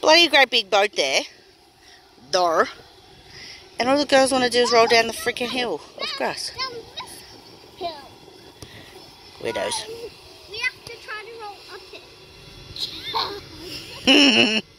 bloody great big boat there. There. And all the girls want to do is roll down the freaking hill of grass. Widows. We have to try to roll up it.